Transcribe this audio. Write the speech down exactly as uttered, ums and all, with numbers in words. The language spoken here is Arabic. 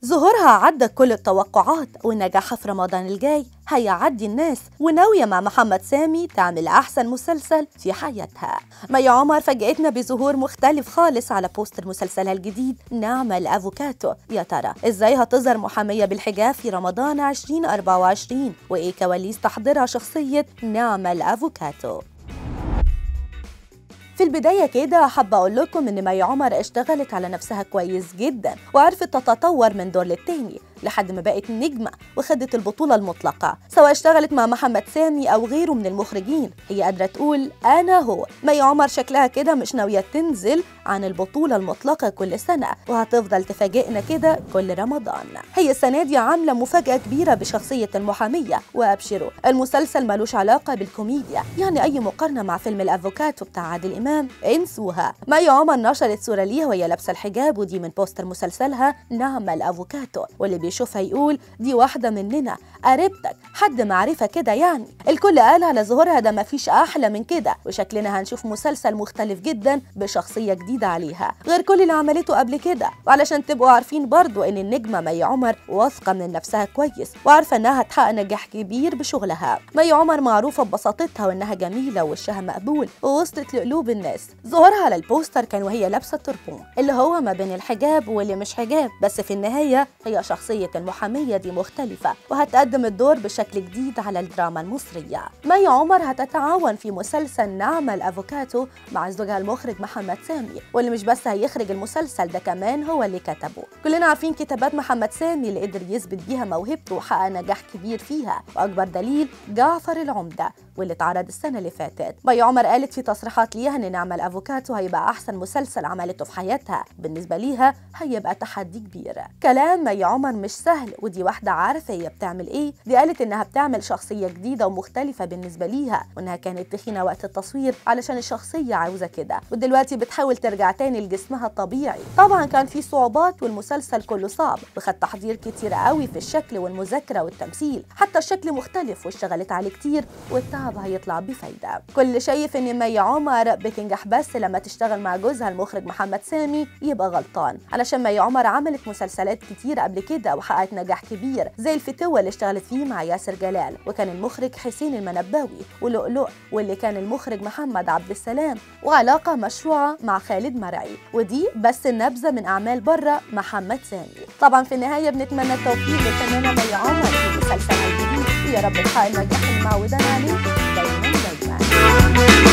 ظهورها عدى كل التوقعات، ونجاحها في رمضان الجاي هيعدي الناس، وناوية مع محمد سامي تعمل أحسن مسلسل في حياتها. مي عمر فاجأتنا بظهور مختلف خالص على بوستر مسلسلها الجديد نعمة الأفوكاتو. يا ترى إزاي هتظهر محامية بالحجاب في رمضان عشرين أربعة وعشرين؟ وإيه كواليس تحضيرها شخصية نعمة الأفوكاتو؟ في البداية كده حابة أقول لكم إن مي عمر اشتغلت على نفسها كويس جدا، وعرفت تتطور من دور للتاني لحد ما بقت نجمة وخدت البطولة المطلقة. سواء اشتغلت مع محمد سامي أو غيره من المخرجين، هي قادرة تقول أنا هو. مي عمر شكلها كده مش ناوية تنزل عن البطولة المطلقة كل سنة، وهتفضل تفاجئنا كده كل رمضان. هي السنة دي عاملة مفاجأة كبيرة بشخصية المحامية، وأبشروا المسلسل ملوش علاقة بالكوميديا، يعني أي مقارنة مع فيلم الأفوكاتو بتاع عادل إمام انسوها. مي عمر نشرت صورة ليها وهي لابسة الحجاب، ودي من بوستر مسلسلها نعمة الأفوكاتو، واللي بيشوفها يقول دي واحدة مننا، قريبتك، حد معرفة كده. يعني الكل قال على ظهورها ده مفيش أحلى من كده، وشكلنا هنشوف مسلسل مختلف جدا بشخصية جديدة عليها غير كل اللي عملته قبل كده. وعلشان تبقوا عارفين برضو إن النجمة مي عمر واثقة من نفسها كويس، وعارفة إنها هتحقق نجاح كبير بشغلها. مي عمر معروفة ببساطتها وإنها جميلة ووشها مقبول، ووصلت لقلوب الناس. ظهورها على البوستر كان وهي لابسة تربون، اللي هو ما بين الحجاب واللي مش حجاب، بس في النهاية هي شخصية المحامية دي مختلفة، وهتقدم الدور بشكل جديد على الدراما المصرية. مي عمر هتتعاون في مسلسل نعمة الأفوكاتو مع زوجها المخرج محمد سامي، واللي مش بس هيخرج المسلسل ده، كمان هو اللي كتبه. كلنا عارفين كتابات محمد سامي اللي قدر يثبت بيها موهبته وحقق نجاح كبير فيها، وأكبر دليل جعفر العمدة واللي اتعرض السنة اللي فاتت. مي عمر قالت في تصريحات ليها إن نعمة الأفوكاتو هيبقى أحسن مسلسل عملته في حياتها، بالنسبة ليها هيبقى تحدي كبير. كلام مي عمر مش سهل، ودي واحدة عارفة هي بتعمل إيه. دي قالت إنها بتعمل شخصية جديدة ومختلفة بالنسبة ليها، وإنها كانت تخينة وقت التصوير علشان الشخصية عاوزة كده، ودلوقتي بتحاول ترجع تاني لجسمها الطبيعي. طبعا كان في صعوبات والمسلسل كله صعب، وخد تحضير كتير قوي في الشكل والمذاكرة والتمثيل، حتى الشكل مختلف واشتغلت عليه كتير، والتعب هيطلع بفايدة. كل شايف إن مي عمر بتنجح بس لما تشتغل مع جوزها المخرج محمد سامي يبقى غلطان، علشان مي عمر عملت مسلسلات كتير قبل كده وحققت نجاح كبير، زي الفتوة اللي اشتغلت فيه مع ياسر جلال، وكان المخرج حسين المنباوي، ولؤلؤ واللي كان المخرج محمد عبد السلام، وعلاقة مشروعة مع خالد مرعي، ودي بس النبذة من أعمال بره محمد سامي. طبعا في النهاية بنتمنى التوفيق للفنانة مي عمر في مسلسلها الجديد، ويا رب تحقق النجاح اللي معودانا عليه دايما دايما.